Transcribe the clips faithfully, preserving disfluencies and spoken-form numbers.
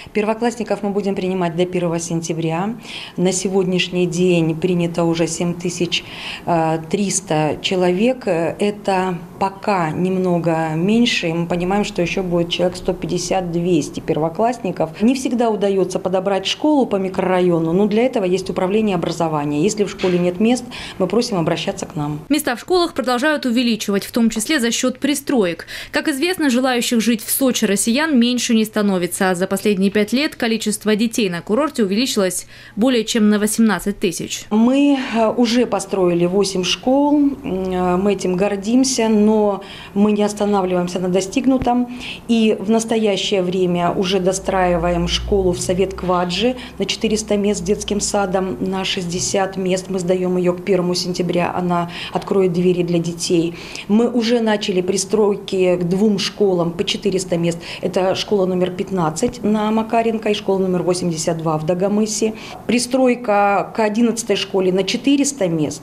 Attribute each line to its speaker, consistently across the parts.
Speaker 1: Первоклассников мы будем принимать до первого сентября. На сегодняшний день принято уже семь тысяч триста человек. Это пока немного меньше. Мы понимаем, что еще будет человек сто пятьдесят - двести первоклассников. Не всегда удается подобрать школу по микрорайону, но для этого есть управление образования. Если в школе нет мест, мы просим обращаться к нам.
Speaker 2: Места в школах продолжают увеличивать, в том числе за счет пристроек. Как известно, желающих жить в Сочи россиян меньше не становится. За последние пять лет количество детей на курорте увеличилось более чем на восемнадцать тысяч.
Speaker 1: Мы уже построили восемь школ, мы этим гордимся, но мы не останавливаемся на достигнутом. И в настоящее время уже достраиваем школу в Совет Кваджи на четыреста мест с детским садом, на шестьдесят мест. Мы сдаем ее к первому сентября, она откроет двери для детей. Мы уже начали пристройки к двум школам по четыреста мест. Это школа номер пятнадцать на Макаренко и школа номер восемьдесят два в Дагомысе. Пристройка к одиннадцатой школе на четыреста мест.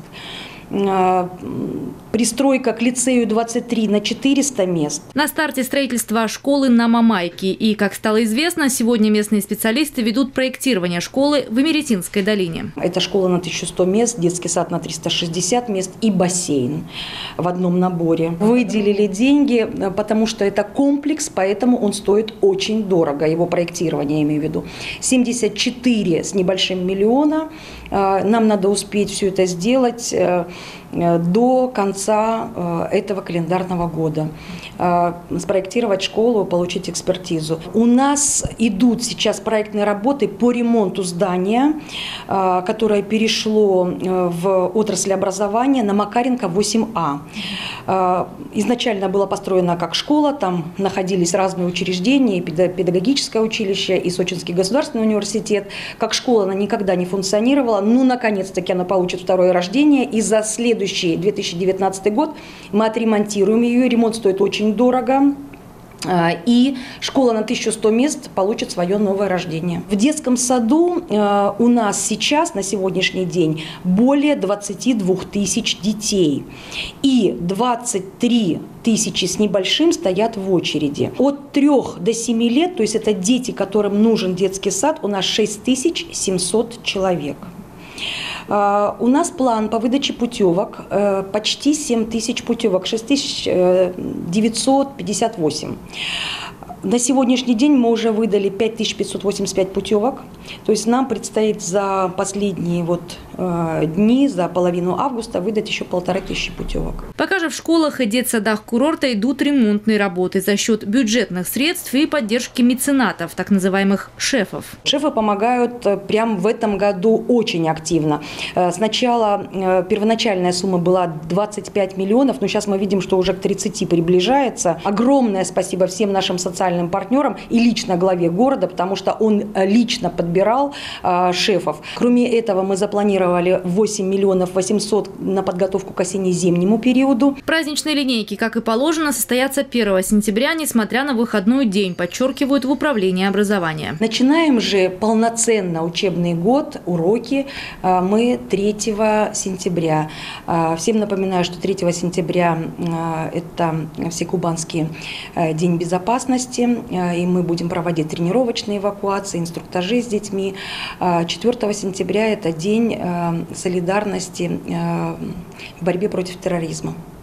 Speaker 1: Пристройка к лицею двадцать три на четыреста мест.
Speaker 2: На старте строительства школы на Мамайке. И, как стало известно, сегодня местные специалисты ведут проектирование школы в Имеретинской долине.
Speaker 1: Это школа на тысячу сто мест, детский сад на триста шестьдесят мест и бассейн в одном наборе. Выделили деньги, потому что это комплекс, поэтому он стоит очень дорого. Его проектирование, я имею в виду. семьдесят четыре с небольшим миллиона. Нам надо успеть все это сделать до конца этого календарного года. Спроектировать школу, получить экспертизу. У нас идут сейчас проектные работы по ремонту здания, которое перешло в отрасль образования на Макаренко восемь А. Изначально была построена как школа, там находились разные учреждения, и педагогическое училище, и Сочинский государственный университет. Как школа она никогда не функционировала, но наконец-таки она получит второе рождение, и за следующий две тысячи девятнадцатый год мы отремонтируем ее. Ремонт стоит очень дорого. И школа на тысячу сто мест получит свое новое рождение. В детском саду у нас сейчас, на сегодняшний день, более двадцати двух тысяч детей. И двадцать три тысячи с небольшим стоят в очереди. От трёх до семи лет, то есть это дети, которым нужен детский сад, у нас шесть тысяч семьсот человек. У нас план по выдаче путевок почти семь тысяч путевок, шесть тысяч девятьсот пятьдесят восемь. На сегодняшний день мы уже выдали пять тысяч пятьсот восемьдесят пять путевок. То есть нам предстоит за последние вот, э, дни, за половину августа выдать еще полторы тысячи путевок.
Speaker 2: Пока же в школах и детсадах курорта идут ремонтные работы за счет бюджетных средств и поддержки меценатов, так называемых шефов.
Speaker 1: Шефы помогают прямо в этом году очень активно. Сначала э, первоначальная сумма была двадцать пять миллионов, но сейчас мы видим, что уже к тридцати приближается. Огромное спасибо всем нашим социальным партнерам и лично главе города, потому что он лично подбирал э, шефов. Кроме этого, мы запланировали восемь миллионов восемьсот на подготовку к осенне-зимнему периоду.
Speaker 2: Праздничные линейки, как и положено, состоятся первого сентября, несмотря на выходной день, подчеркивают в управлении образования.
Speaker 1: Начинаем же полноценно учебный год, уроки э, мы третьего сентября. Э, всем напоминаю, что третьего сентября э, это Всекубанский э, день безопасности. И мы будем проводить тренировочные эвакуации, инструктажи с детьми. четвёртого сентября – это день солидарности в борьбе против терроризма.